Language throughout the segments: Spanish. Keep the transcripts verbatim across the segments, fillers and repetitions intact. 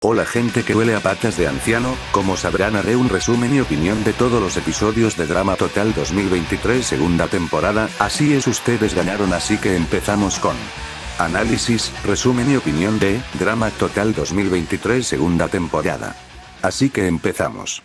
Hola gente que huele a patas de anciano, como sabrán haré un resumen y opinión de todos los episodios de Drama Total dos mil veintitrés segunda temporada, así es ustedes ganaron así que empezamos con análisis, resumen y opinión de Drama Total dos mil veintitrés segunda temporada. Así que empezamos.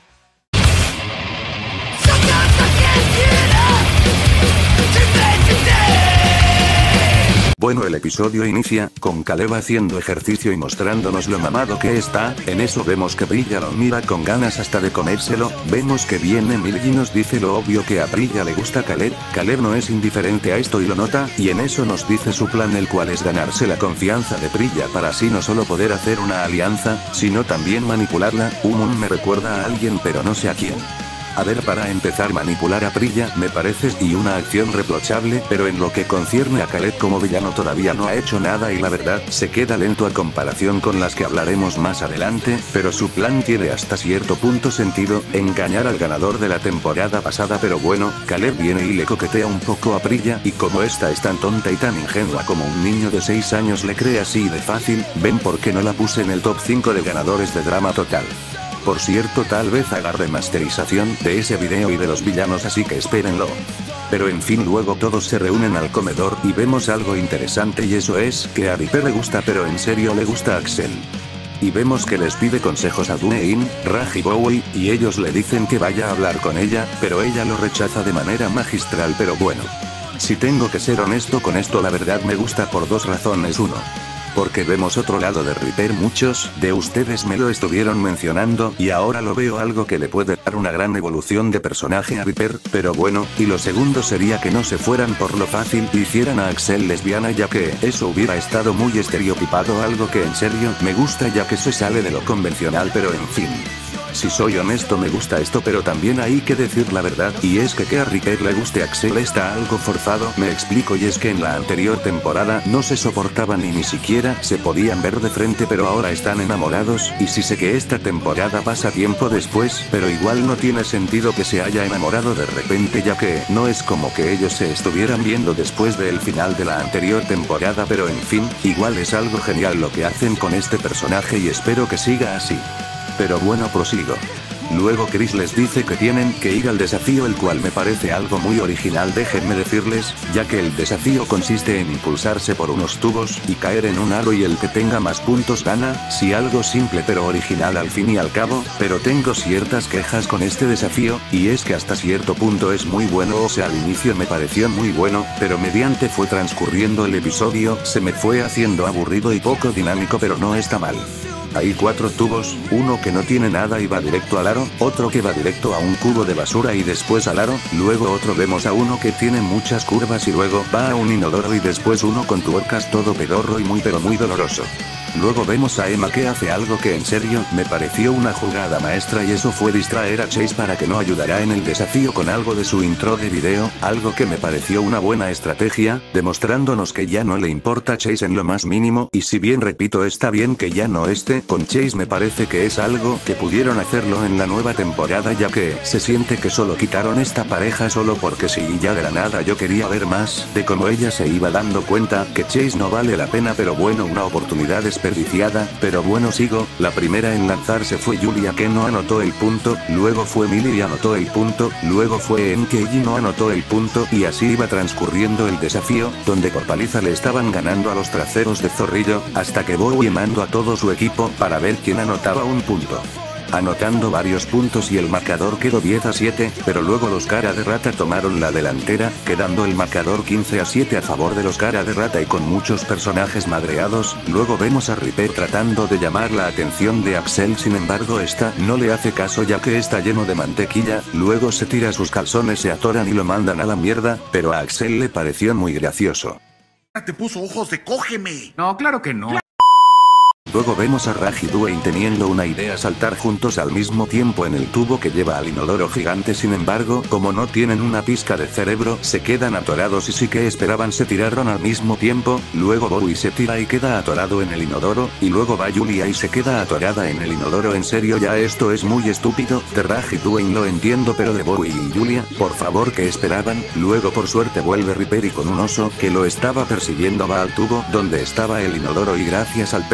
Bueno, el episodio inicia con Caleb haciendo ejercicio y mostrándonos lo mamado que está. En eso vemos que Brilla lo mira con ganas hasta de comérselo. Vemos que viene Millie y nos dice lo obvio que a Brilla le gusta Caleb. Caleb no es indiferente a esto y lo nota, y en eso nos dice su plan, el cual es ganarse la confianza de Brilla para así no solo poder hacer una alianza, sino también manipularla. Um, me recuerda a alguien pero no sé a quién. A ver, para empezar, manipular a Brilla me parece y una acción reprochable, pero en lo que concierne a Caleb como villano todavía no ha hecho nada y la verdad se queda lento a comparación con las que hablaremos más adelante, pero su plan tiene hasta cierto punto sentido, engañar al ganador de la temporada pasada. Pero bueno, Caleb viene y le coquetea un poco a Brilla, y como esta es tan tonta y tan ingenua como un niño de seis años le cree así de fácil. Ven por qué no la puse en el top cinco de ganadores de Drama Total. Por cierto, tal vez haga remasterización de ese video y de los villanos, así que espérenlo. Pero en fin, luego todos se reúnen al comedor y vemos algo interesante, y eso es que a Reaper le gusta, pero en serio le gusta Axel. Y vemos que les pide consejos a Dwayne, Raj y Bowie, y ellos le dicen que vaya a hablar con ella, pero ella lo rechaza de manera magistral. Pero bueno, si tengo que ser honesto con esto, la verdad me gusta por dos razones. Uno, porque vemos otro lado de Reaper, muchos de ustedes me lo estuvieron mencionando y ahora lo veo, algo que le puede dar una gran evolución de personaje a Reaper. Pero bueno, y lo segundo sería que no se fueran por lo fácil y hicieran a Axel lesbiana, ya que eso hubiera estado muy estereotipado, algo que en serio me gusta ya que se sale de lo convencional. Pero en fin, si soy honesto me gusta esto, pero también hay que decir la verdad, y es que que a Reaper le guste Axel está algo forzado. Me explico, y es que en la anterior temporada no se soportaban y ni siquiera se podían ver de frente, pero ahora están enamorados, y sí sé que esta temporada pasa tiempo después, pero igual no tiene sentido que se haya enamorado de repente, ya que no es como que ellos se estuvieran viendo después del final de la anterior temporada. Pero en fin, igual es algo genial lo que hacen con este personaje y espero que siga así. Pero bueno, prosigo. Luego Chris les dice que tienen que ir al desafío, el cual me parece algo muy original, déjenme decirles, ya que el desafío consiste en impulsarse por unos tubos y caer en un aro, y el que tenga más puntos gana. Sí, algo simple pero original al fin y al cabo, pero tengo ciertas quejas con este desafío, y es que hasta cierto punto es muy bueno, o sea, al inicio me pareció muy bueno, pero mediante fue transcurriendo el episodio se me fue haciendo aburrido y poco dinámico. Pero no está mal. Hay cuatro tubos, uno que no tiene nada y va directo al aro, otro que va directo a un cubo de basura y después al aro, luego otro vemos a uno que tiene muchas curvas y luego va a un inodoro, y después uno con tuercas, todo pedorro y muy pero muy doloroso. Luego vemos a Emma que hace algo que en serio me pareció una jugada maestra, y eso fue distraer a Chase para que no ayudara en el desafío con algo de su intro de video, algo que me pareció una buena estrategia, demostrándonos que ya no le importa a Chase en lo más mínimo. Y si bien repito, está bien que ya no esté con Chase, me parece que es algo que pudieron hacerlo en la nueva temporada, ya que se siente que solo quitaron esta pareja solo porque sí, y ya de la nada yo quería ver más de cómo ella se iba dando cuenta que Chase no vale la pena. Pero bueno, una oportunidad desperdiciada. Pero bueno, sigo. La primera en lanzarse fue Julia, que no anotó el punto, luego fue Millie y anotó el punto, luego fue Enke y no anotó el punto, y así iba transcurriendo el desafío, donde por paliza le estaban ganando a los traseros de Zorrillo, hasta que Bowie mandó a todo su equipo para ver quién anotaba un punto, anotando varios puntos, y el marcador quedó diez a siete, pero luego los cara de rata tomaron la delantera, quedando el marcador quince a siete a favor de los cara de rata y con muchos personajes madreados. Luego vemos a Reaper tratando de llamar la atención de Axel, sin embargo esta no le hace caso ya que está lleno de mantequilla. Luego se tira sus calzones, se atoran y lo mandan a la mierda, pero a Axel le pareció muy gracioso. Te puso ojos de cógeme. No, claro que no. Luego vemos a Raj y Dwayne teniendo una idea: saltar juntos al mismo tiempo en el tubo que lleva al inodoro gigante. Sin embargo, como no tienen una pizca de cerebro, se quedan atorados, y sí que esperaban se tiraron al mismo tiempo. Luego Bowie se tira y queda atorado en el inodoro, y luego va Julia y se queda atorada en el inodoro. En serio, ya esto es muy estúpido. De Raj y Dwayne lo entiendo, pero de Bowie y Julia, por favor, ¿qué esperaban? Luego por suerte vuelve Reaper y con un oso que lo estaba persiguiendo va al tubo donde estaba el inodoro, y gracias al peso de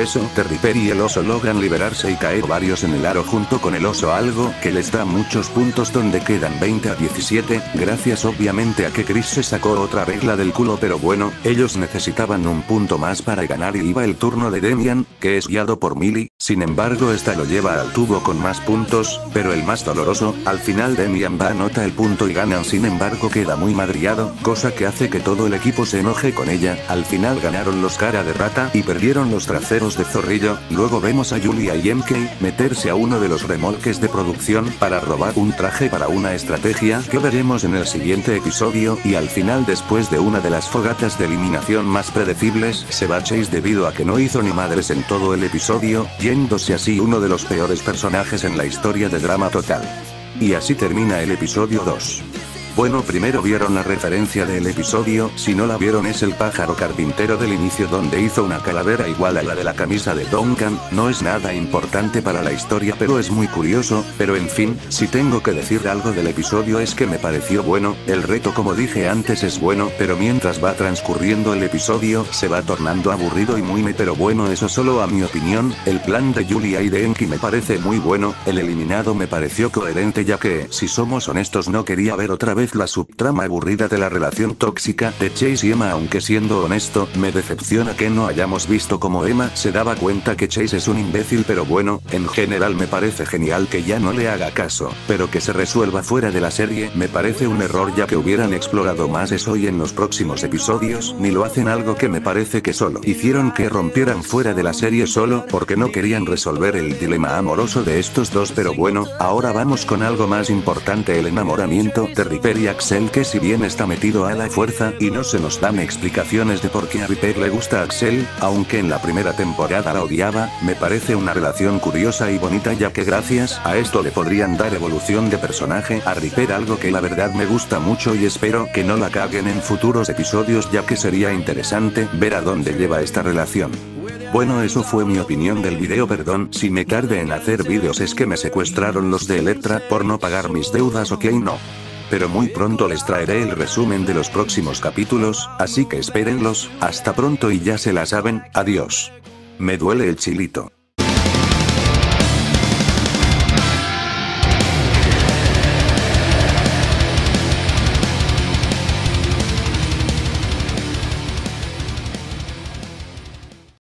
Reaper y el oso logran liberarse y caer varios en el aro junto con el oso, algo que les da muchos puntos donde quedan veinte a diecisiete, gracias obviamente a que Chris se sacó otra regla del culo, pero bueno, ellos necesitaban un punto más para ganar y iba el turno de Demian, que es guiado por Millie. Sin embargo esta lo lleva al tubo con más puntos, pero el más doloroso, al final Demian va anota el punto y ganan, sin embargo queda muy madriado, cosa que hace que todo el equipo se enoje con ella. Al final ganaron los cara de rata y perdieron los traseros de zorrillo. Luego vemos a Julia y M K meterse a uno de los remolques de producción para robar un traje para una estrategia que veremos en el siguiente episodio, y al final después de una de las fogatas de eliminación más predecibles se va Chase debido a que no hizo ni madres en todo el episodio, yéndose así uno de los peores personajes en la historia de Drama Total. Y así termina el episodio dos. Bueno, primero vieron la referencia del episodio, si no la vieron es el pájaro carpintero del inicio donde hizo una calavera igual a la de la camisa de Duncan. No es nada importante para la historia pero es muy curioso, pero en fin, si tengo que decir algo del episodio es que me pareció bueno. El reto, como dije antes, es bueno, pero mientras va transcurriendo el episodio se va tornando aburrido y muy me pero bueno, eso solo a mi opinión. El plan de Julia y de Enki me parece muy bueno, el eliminado me pareció coherente ya que, si somos honestos, no quería ver otra vez la subtrama aburrida de la relación tóxica de Chase y Emma, aunque siendo honesto, me decepciona que no hayamos visto cómo Emma se daba cuenta que Chase es un imbécil, pero bueno, en general me parece genial que ya no le haga caso, pero que se resuelva fuera de la serie me parece un error ya que hubieran explorado más eso y en los próximos episodios ni lo hacen, algo que me parece que solo hicieron que rompieran fuera de la serie solo porque no querían resolver el dilema amoroso de estos dos. Pero bueno, ahora vamos con algo más importante, el enamoramiento de Reaper y Axel, que si bien está metido a la fuerza y no se nos dan explicaciones de por qué a Reaper le gusta a Axel, aunque en la primera temporada la odiaba, me parece una relación curiosa y bonita ya que gracias a esto le podrían dar evolución de personaje a Reaper, algo que la verdad me gusta mucho y espero que no la caguen en futuros episodios ya que sería interesante ver a dónde lleva esta relación. Bueno, eso fue mi opinión del video, perdón si me tardé en hacer vídeos, es que me secuestraron los de Electra por no pagar mis deudas, ok no. Pero muy pronto les traeré el resumen de los próximos capítulos, así que espérenlos. Hasta pronto y ya se la saben, adiós. Me duele el chilito.